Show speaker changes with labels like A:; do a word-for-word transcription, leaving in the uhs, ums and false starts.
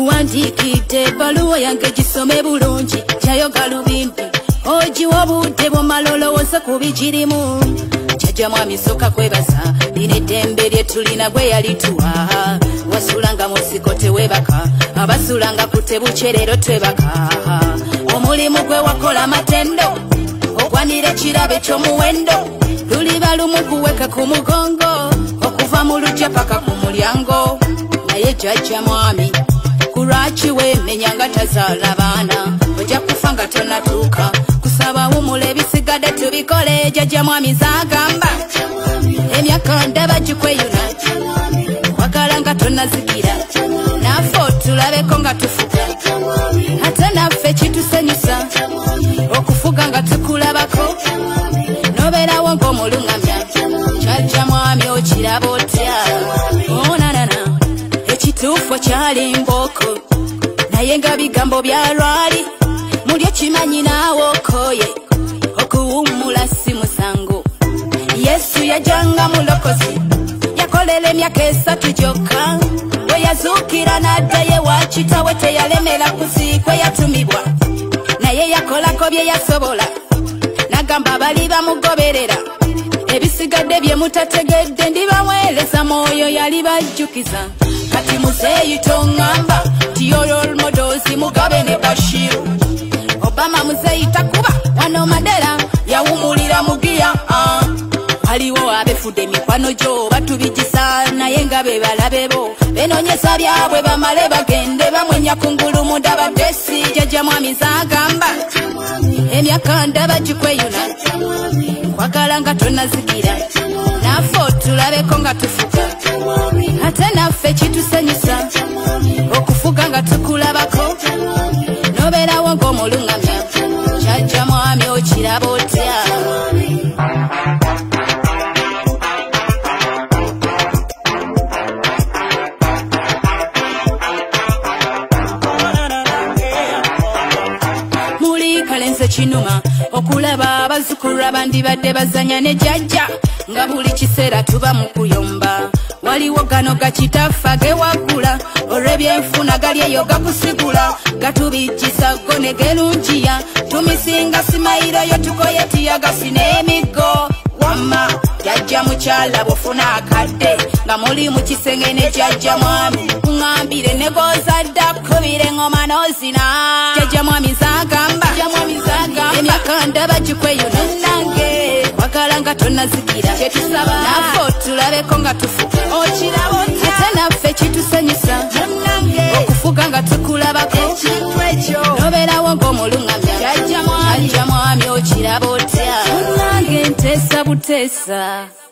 A: Nkuwandikidde ebbaluwa yange gisome bulungi Kyayoga Lubimbi ogiwa obudde bw'omala olowooza ku bigirimu Jjajja mwami sooka kwebaza lino eddembe lye tulina gwe yalituwa wasulanga mu nsiko teweebaka abasulanga ku tebuce leero twebaka omulimu gwe wakola matendo ogwanira ekirabe ky'omuwendo luliba lumu kuweka ku mugongo okuva mu lujja paka ku mulyango naye jjajja mwami kulwaki weemenya nga tazaala baana ojja kufa nga tonatuuka kusaba wumula ebisigadde tubikole jjajja mwami zagamba emyaka ndaba gikweyuna wakala nga tonazikira naffe otulabeko nga tufuga ate naffe kitusanyusa okufuga nga tukulabako nobeerawo ng'omulungamya jjajja mwami okiraba otya onanana ekituufu kyali mbooko naye nga bigambo bya lwali muli ekimanyi naawe okoye okuwummula si musango Yesu yajjanga mulokozi yakolera emyaka esatu gyokka bwe yazuukira n'addayo ewa kitawe teyalemera kuziikwe yatumibwa naye yakolako bye yasobola n'agamba bali bamugoberera ebisigadde bye mutategedde ndibamwereza mwoyo yali bajjukiza kati muzeeyi toŋŋamba tiyo role models Mugabe ne Bashir Obama muzeeyi takuba wano Mandela yawumulira mugiya waliwo abefudde emikwano gyo batubigisa naye nga be balabe bo benoonyesa byabwe bamale bagende bamwenya ku ngulu mu ndaba desi jjajja mwami zagamba emyaka ndaba gikweyuna nkwagala nga tonazikira naffe otulabeko nga tufuga ate naffe kitusanyusa okufuga nga tukulabako nobeerawo ng'omulungamya jjajja mwami okiraba otya kinuma okulaba abazukulu abandibadde bazanya ne jjajja nga buli kiseera tuba mu kuyomba waliwo gano gakitaffa gewaggula olw'ebyenfuna gali eyo gakusigula gatubijjisa go ne gerungiya tumisinga simayiro yo tukoye tiyagasi n'emiggo wamma jjajja mukyala bwofuna akadde nga muli mu kisenge ne jjajja mwami kuŋŋambire ne gozadde akkubire ngoma n'ozina jjajja mwami zagamba emyaka ndaba gikweyuna nange wakala nga tonazikira naffe otulabeko nga tufuga ate naffe kitusanyusa okufuga nga tukulabako nobeerawo ng'omulungamya jjajja mwami okiraba otya nange nteesa buteesa